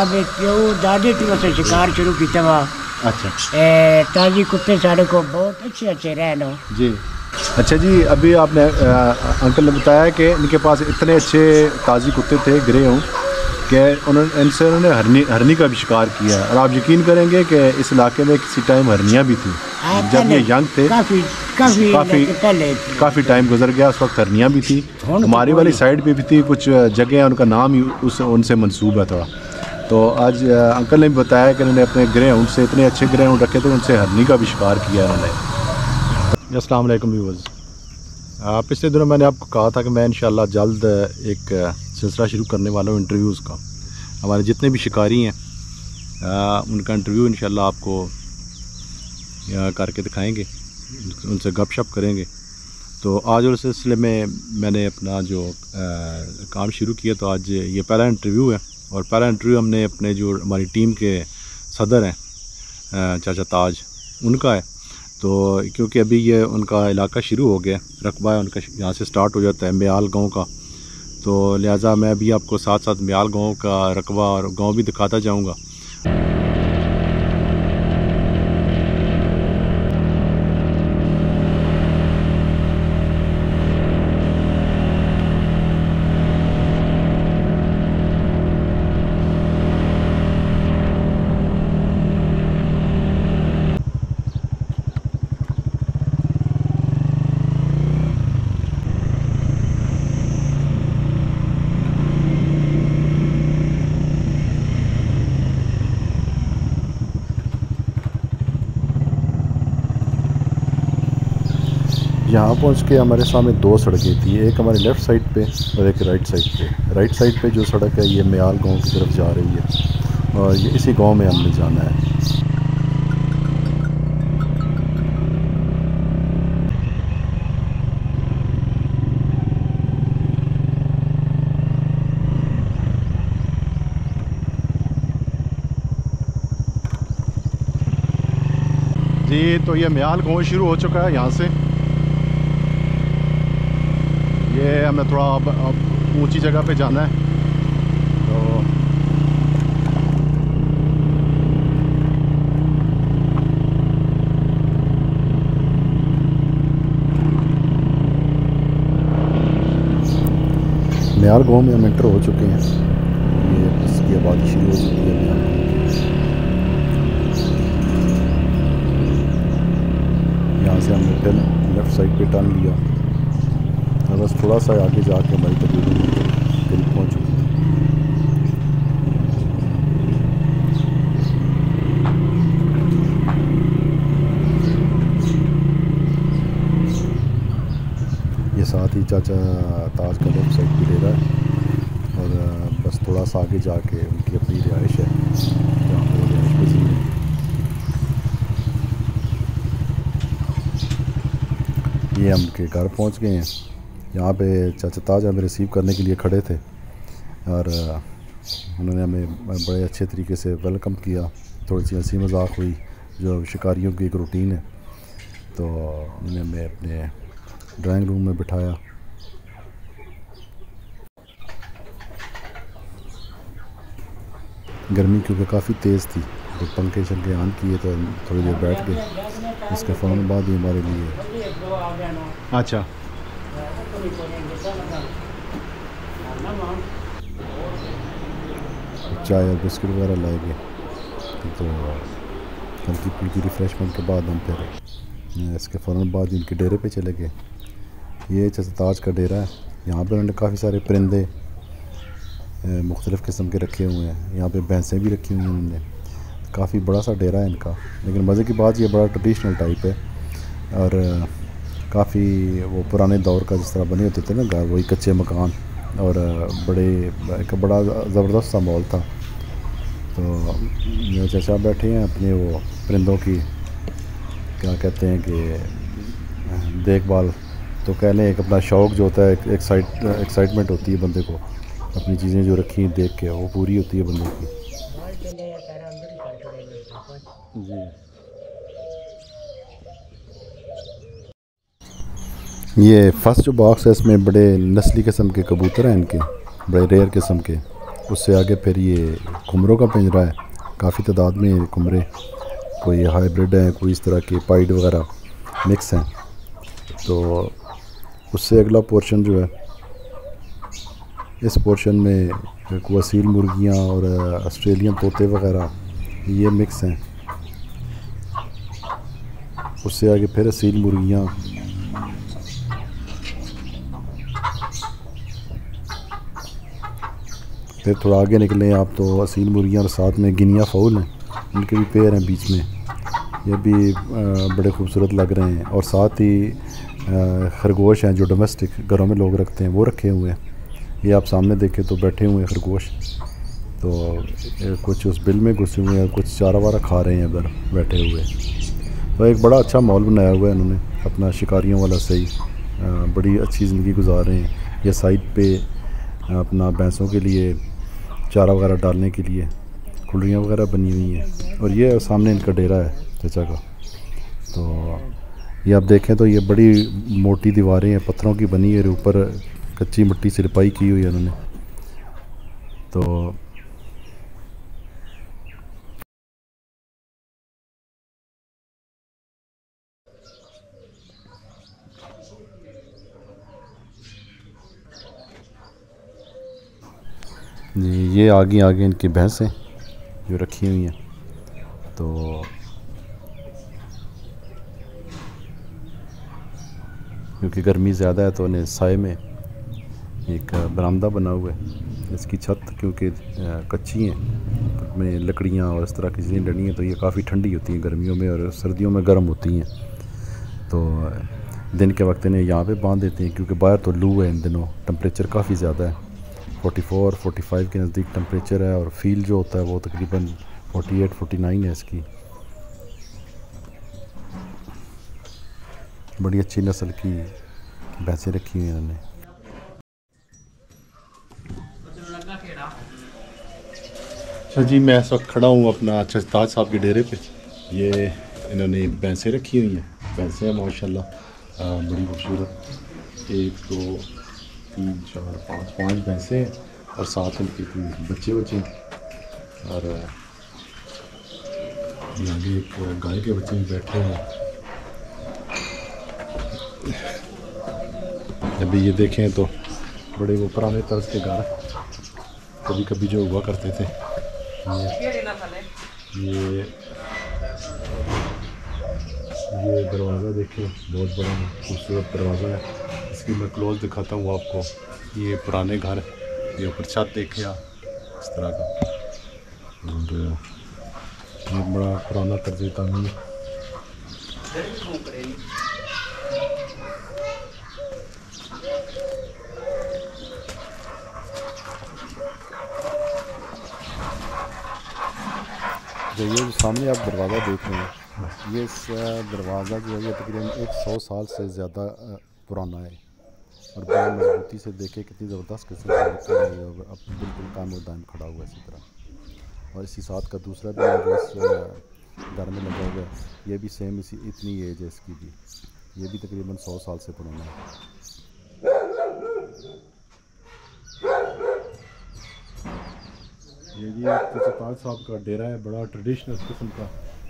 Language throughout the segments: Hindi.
जनाब प्यो दादी तो से शिकार शुरू किया वा। अच्छा। ताजी कुत्ते साढ़े को बहुत अच्छे अच्छे रहनो जी। अच्छा जी, अभी आपने अंकल ने बताया कि इनके पास इतने अच्छे ताज़ी कुत्ते थे ग्रे हों कि उन्होंने हरनी का भी शिकार किया है। और आप यकीन करेंगे कि इस इलाके में किसी टाइम हरनियाँ भी थी जब ये यंग थे। काफ़ी टाइम गुजर गया, उस वक्त हरनियाँ भी थी। हमारी वाली साइड पे भी थी, कुछ जगह है उनका नाम ही उनसे मंसूब है थोड़ा। तो आज अंकल ने भी बताया कि उन्होंने अपने ग्रे ऊँट से इतने अच्छे ग्रे ऊँट रखे थे, उनसे हरनी का भी शिकार किया उन्होंने। अस्सलाम वालेकुम व्यूअर्स, पिछले दिनों मैंने आपको कहा था कि मैं इंशाल्लाह जल्द एक सिलसिला शुरू करने वाला हूँ इंटरव्यूज़ का। हमारे जितने भी शिकारी हैं उनका इंटरव्यू इंशाल्लाह आपको करके दिखाएंगे, उनसे गपशप करेंगे। तो आज उस सिलसिले में मैंने अपना जो काम शुरू किया, तो आज ये पहला इंटरव्यू है। और पहला इंटरव्यू हमने अपने जो हमारी टीम के सदर हैं चाचा ताज, उनका है। तो क्योंकि अभी ये उनका इलाका शुरू हो गया, रकबा है उनका यहाँ से स्टार्ट हो जाता है म्याल गांव का, तो लिहाजा मैं अभी आपको साथ साथ म्याल गांव का रकबा और गांव भी दिखाता जाऊँगा। यहाँ पहुँच के हमारे सामने दो सड़कें थी, एक हमारे लेफ़्ट साइड पे और एक राइट साइड पे। राइट साइड पे जो सड़क है ये म्याल गांव की तरफ जा रही है और ये इसी गांव में हमने जाना है। जी, तो ये म्याल गांव शुरू हो चुका है यहाँ से। ये हमें थोड़ा अब ऊंची जगह पे जाना है। तो म्याल गांव में हम एंटर हो चुके हैं। ये इसकी आबादी शुरू हो चुकी है म्याल गांव की। यहाँ से हमने लेफ़्ट साइड पे टर्न लिया और बस थोड़ा सा आगे जाके हमारी तकरीबन करीब पहुँच चुकी है। ये साथ ही चाचा ताज का लेफ्ट साइड भी ले रहा है और बस थोड़ा सा आगे जाके उनकी अपनी रिहाइश है जहाँ पर रिहाइश पजीर है। ये हम उनके घर पहुँच गए हैं। यहाँ पे चाचा ताज हमें रिसीव करने के लिए खड़े थे और उन्होंने हमें बड़े अच्छे तरीके से वेलकम किया। थोड़ी सी हंसी मजाक हुई, जो शिकारियों की एक रूटीन है। तो उन्होंने हमें अपने ड्राइंग रूम में बिठाया। गर्मी क्योंकि काफ़ी तेज़ थी तो पंखे शंखे ऑन किए तो थोड़ी देर बैठ गए। इसके फ़ौरन बाद ही हमारे लिए अच्छा चाय और बिस्किट वगैरह लाए गए। तो हल्की फुल्की रिफ़्रेशमेंट के बाद हम फिर इसके फ़ौरन बाद इनके डेरे पे चले गए। ये चाचा ताज का डेरा है। यहाँ पे उन्होंने काफ़ी सारे परिंदे मुख्तलिफ़ किस्म के रखे हुए हैं। यहाँ पे भैंसें भी रखी हुई हैं उन्होंने। काफ़ी बड़ा सा डेरा है इनका, लेकिन मज़े की बात ये बड़ा ट्रेडिशनल टाइप है और काफ़ी वो पुराने दौर का जिस तरह बने होते थे ना घर, वही कच्चे मकान और एक बड़ा ज़बरदस्त सा माहौल था। तो मेरे चाचा बैठे हैं अपने वो परिंदों की क्या कहते हैं कि देखभाल तो कह लें, एक अपना शौक़ जो होता है, एक्साइटमेंट होती है बंदे को, अपनी चीज़ें जो रखी देख के वो पूरी होती है बंदे की। जी, ये फर्स्ट जो बॉक्स है इसमें बड़े नस्ली किस्म के कबूतर हैं, इनके बड़े रेयर किस्म के। उससे आगे फिर ये घुमरों का पिंजरा है, काफ़ी तादाद में घुमरे, कोई हाइब्रिड हैं, कोई इस तरह के पाइड वगैरह मिक्स हैं। तो उससे अगला पोर्शन जो है, इस पोर्शन में वसील मुर्गियाँ और ऑस्ट्रेलियन तोते वगैरह ये मिक्स हैं। उससे आगे फिर असील मुर्गियाँ, फिर थोड़ा आगे निकलें आप तो असील मुर्गियाँ और साथ में गिनिया फाउल हैं, उनके भी पेड़ हैं बीच में, ये भी बड़े खूबसूरत लग रहे हैं। और साथ ही खरगोश हैं जो डोमेस्टिक घरों में लोग रखते हैं, वो रखे हुए हैं। ये आप सामने देखें तो बैठे हुए हैं खरगोश, तो कुछ उस बिल में घुसे हुए हैं, कुछ चारा वारा खा रहे हैं इधर बैठे हुए। तो एक बड़ा अच्छा माहौल बनाया हुआ है इन्होंने अपना, शिकारियों वाला सही, बड़ी अच्छी ज़िंदगी गुजार रहे हैं। ये साइड पे अपना भैंसों के लिए चारा वगैरह डालने के लिए खुलियाँ वगैरह बनी हुई हैं, और ये सामने इनका डेरा है चाचा का। तो ये आप देखें तो ये बड़ी मोटी दीवारें हैं, पत्थरों की बनी है, ऊपर कच्ची मिट्टी से लिपाई की हुई है उन्होंने। तो ये आगे आगे इनकी भैंसें जो रखी हुई हैं। तो क्योंकि गर्मी ज़्यादा है तो उन्हें साए में एक बरामदा बना हुआ है, इसकी छत क्योंकि कच्ची हैं, उसमें लकड़ियाँ और इस तरह की चीज़ें डली हैं, तो ये काफ़ी ठंडी होती हैं गर्मियों में, और सर्दियों में गर्म होती हैं। तो दिन के वक्त इन्हें यहाँ पे बांध देते हैं, क्योंकि बाहर तो लू है इन दिनों, टेम्परेचर काफ़ी ज़्यादा है, 44-45 के नज़दीक टेम्परेचर है, और फील जो होता है वो तकरीबन 48-49 है इसकी। बड़ी अच्छी नस्ल की भैंसें रखी हुई हैं इन्होंने। अच्छा जी, मैं इस वक्त खड़ा हूँ अपना ताज साहब के डेरे पे। ये इन्होंने भैंसें रखी हुई हैं, भैंसें हैं माशाल्लाह, बड़ी खूबसूरत, 1 2 3 4 5 भैंसें हैं, और साथ इनके बच्चे हैं, और यहाँ भी एक गाय के बच्चे भी बैठे हैं। अभी ये देखें तो बड़े वो पुराने तर्ज के घर कभी कभी जो हुआ करते थे। ये दरवाज़ा देखें, बहुत बड़ा खूबसूरत दरवाज़ा है, इसकी मैं क्लोज दिखाता हूँ आपको। ये पुराने घर, ये ऊपर छत देखें आप इस तरह का, और ये बड़ा पुराना तर्ज तामीर। जो ये सामने आप दरवाज़ा देख रहे हैं, ये दरवाज़ा जो है ये तकरीबन 100 साल से ज़्यादा पुराना है, और बड़ी मजबूती से देखे कितनी ज़बरदस्त किस्म का लकड़ है, और अब बिल्कुल कायम दायम खड़ा हुआ है इसी तरह। और इसी साथ का दूसरा भी है जो इस घर में लगा हुआ है, ये भी सेम इसी इतनी एज है इसकी भी, ये भी तकरीबन 100 साल से पुराना है। ये जी ताज साहब का डेरा है, बड़ा ट्रेडिशनल किस्म का।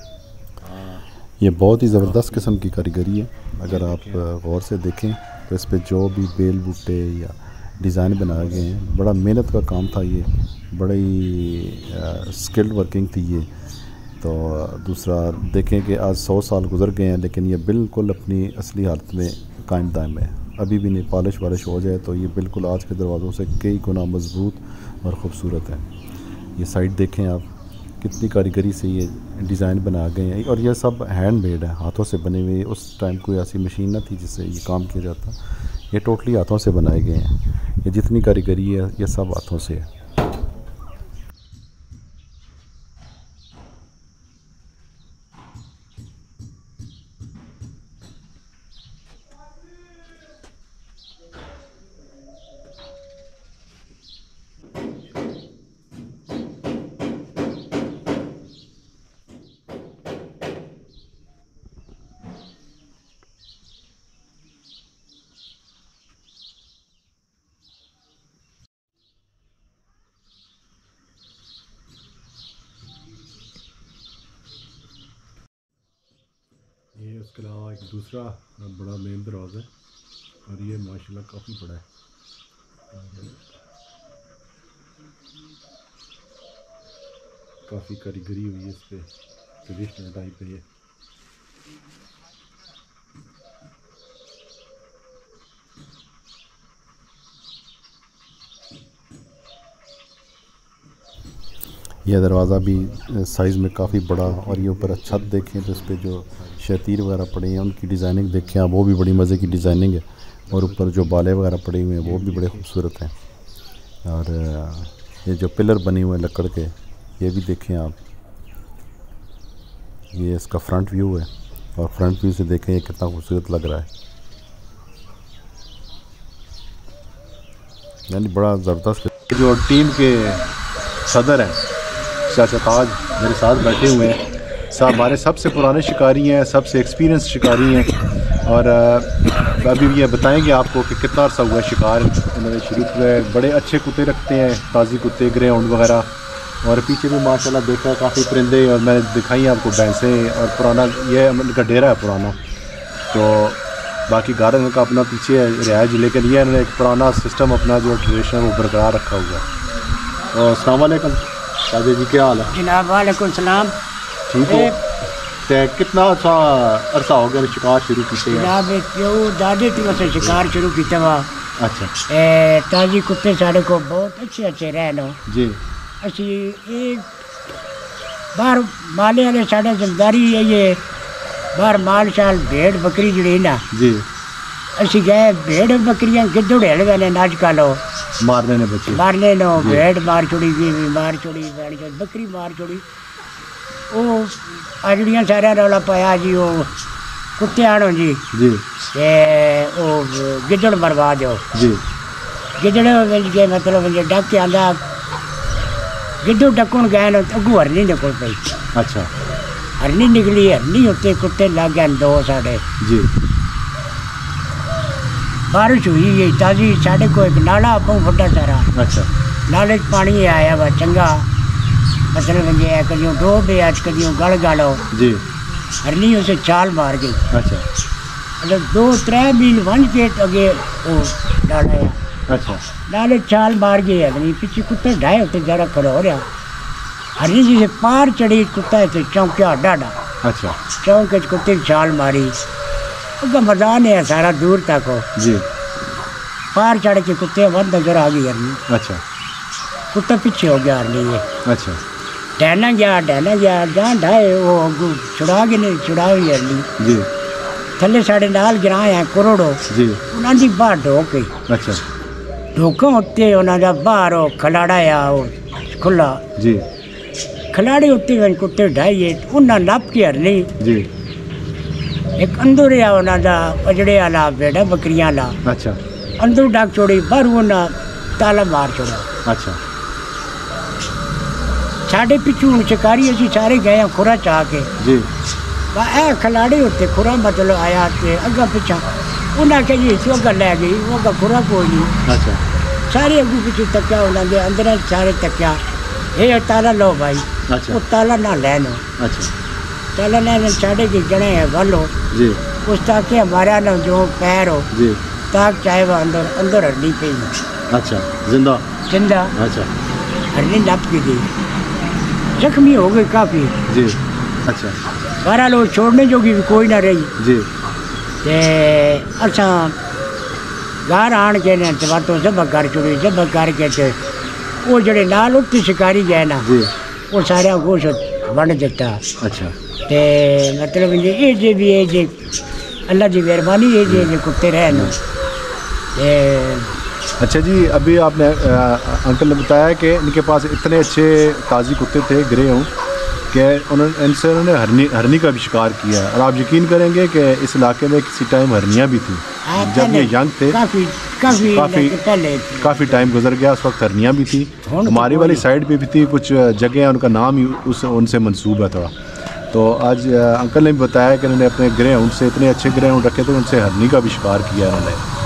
ये बहुत ही ज़बरदस्त किस्म की कारीगरी है, अगर आप गौर से देखें तो इस पे जो भी बेल बूटे या डिज़ाइन बनाए गए हैं, बड़ा मेहनत का काम था ये, बड़ी स्किल्ड वर्किंग थी ये। तो दूसरा देखें कि आज 100 साल गुजर गए हैं, लेकिन ये बिल्कुल अपनी असली हालत में कायम दायम है, अभी भी नहीं पॉलिश वालिश हो जाए तो ये बिल्कुल आज के दरवाज़ों से कई गुना मजबूत और ख़ूबसूरत है। ये साइड देखें आप, कितनी कारीगरी से ये डिज़ाइन बना गए हैं, और ये सब हैंडमेड है, हाथों से बने हुए। उस टाइम कोई ऐसी मशीन न थी जिससे ये काम किया जाता, ये टोटली हाथों से बनाए गए हैं। ये जितनी कारीगरी है ये सब हाथों से है। ये उसके अलावा एक दूसरा बड़ा मेन दरवाज़ा है और ये माशाल्लाह काफ़ी बड़ा है। काफ़ी कारीगरी हुई है इस पर, ट्रेडिशनल टाइप है ये। यह दरवाज़ा भी साइज़ में काफ़ी बड़ा, और ये ऊपर छत देखें तो इस पर जो शतीर वगैरह पड़े हैं उनकी डिज़ाइनिंग देखें आप, वो भी बड़ी मज़े की डिज़ाइनिंग है। और ऊपर जो बाले वगैरह पड़े हुए हैं वो भी बड़े खूबसूरत हैं। और ये जो पिलर बने हुए हैं लकड़ के, ये भी देखें आप। ये इसका फ्रंट व्यू है और फ्रंट व्यू से देखें ये कितना खूबसूरत लग रहा है, यानी बड़ा ज़बरदस्त। जो टीम के सदर हैं चाचा ताज मेरे साथ बैठे हुए हैं, साहब हमारे सबसे पुराने शिकारी हैं, सबसे एक्सपीरियंस शिकारी हैं। और अभी ये बताएंगे आपको कि कितना अर्सा हुआ शिकार इन्होंने शुरू किया। बड़े अच्छे कुत्ते रखते हैं, ताज़ी कुत्ते, ग्रे हाउंड वगैरह। और पीछे भी माशाल्लाह देखा काफ़ी परिंदे, और मैंने दिखाई आपको भैंसें, और पुराना ये इनका डेरा है पुराना। तो बाकी घर इनका अपना पीछे रिहायश, लेकिन ये इन्होंने एक पुराना सिस्टम अपना जो ट्रेडिशन वो बरकरार रखा हुआ है। और अस्सलाम वालेकुम ताजे जी, क्या हाल है जनाब? वालेकुम सलाम। ठीक है। तो कितना अरसा हो गया शिकार शुरू किए? जनाब जो दादे तो से शिकार शुरू किया वा। अच्छा। ताजी कुत्ते साढ़े को बहुत अच्छे रहन जी। असी बाहर माले वाले साढ़े जिम्मेदारी है ये, बाहर माल शाल भेड़ बकरी जड़ी ना जी, असी गए भेड़ बकरियां गिद्धड़ हेल गए अजकल मारने ने बच्चे मारने नो, भेड़ मार छोड़ी, बीवी मार छोड़ी, बकरी मार छोड़ी। वो अजड़ियाँ सारा रौला पाया जी, वो कुत्ते आनो जी जी, वो गिद्धड़ मरवा दो जी। गिद्धड़ के मतलब डक के आंदा गिद्धड़ डकुन गए न अगू हरनी निकल पई। अच्छा। हरनी निकली, हरनी उत्ते कुत्ते लग गए दो साढ़े जी। बारिश हुई है ताज़ी, साढ़े को एक नाला बहुत बड़ा सारा। अच्छा। नाले पानी आया वा चंगा, मतलब ये कदियों डोब है, आज कदियों गल गालो जी। हरनी उसे चाल मार गई। अच्छा। मतलब 2-3 मील वन के अगे वो नाला है। अच्छा। नाले चाल मार गई हरनी, पीछे कुत्ता ढाए उत्ते जरा खड़ा हो रहा। हरनी जी से पार चढ़ी, कुत्ता से चौंकिया डाडा। अच्छा। चौंक कुत्ते की चाल मारी, उसका मैदान है सारा दूर तक हो जी। पार चढ़ के कुत्ते वन नजर आ गई हरनी। अच्छा। कुत्ता पीछे हो गया हरनी ये। अच्छा। डहना गया जहाँ ढाए वो छुड़ा के नहीं छुड़ा हुई हरनी जी। थले साढ़े नाल गिराए हैं करोड़ों जी। उन्होंने बाहर ढोक गई। अच्छा। ढोका उत्ते उन्होंने बाहर वो खलाड़ा आ वो खुला जी। खिलाड़ी उत्ते कुत्ते ढाइए उन्हें नप के हरनी जी। एक अंदर आ उन्होंने अजड़े आला भेड़ा बकरियां आला। अच्छा। अंदर डाक छोड़ी, बाहर उन्हें ताला मार छोड़ा। अच्छा। साढ़े पिछू हूँ शिकारी असी सारे गए खुरा चाह के जी। ए खिलाड़ी उत्ते खुरा मतलब आया ते अग्गा पिछा उन्हें आख्या जी तू अग्गा लै गई, वो अग्गा खुरा कोई नहीं। अच्छा। सारे अगू पिछू तक्या उन्होंने अंदर सारे तक्या, ये ताला लो भाई। अच्छा। वो ताला ना लैनो। अच्छा। ताला लैन साढ़े के जने है वालो जी। उस ताके हमारा ना जो पैर हो जी। ताक चाहे वो अंदर हरनी पे। अच्छा। जिंदा? जिंदा। अच्छा। हरनी नप की दी, जख्मी हो गई काफ़ी जी। अच्छा। बारह लोग छोड़ने जोगी भी कोई ना रही जी। ते असा घर आन के ने तो जब कर चुड़ी, जब करके ते वो जड़े नाल उत्ते शिकारी गए ना जी। वो सारा गोश बन दिता। अच्छा। ते मतलब ये जे भी है जे अल्लाह की मेहरबानी है जे कुत्ते रहन। अच्छा जी, अभी आपने अंकल ने बताया कि इनके पास इतने अच्छे ताज़ी कुत्ते थे ग्रे हूँ कि उन्होंने हरनी का भी शिकार किया है। और आप यकीन करेंगे कि इस इलाके में किसी टाइम हरनियाँ भी थी जब ये यंग थे, काफ़ी टाइम गुजर गया, उस वक्त हरनियाँ भी थी। हमारी वाली साइड पे भी थी, कुछ जगह उनका नाम ही उनसे मंसूब है थोड़ा। तो आज अंकल ने भी बताया कि उन्होंने अपने ग्रे हूँ से इतने अच्छे ग्रे हूँ रखे थे, उनसे हरनी का भी शिकार किया उन्होंने।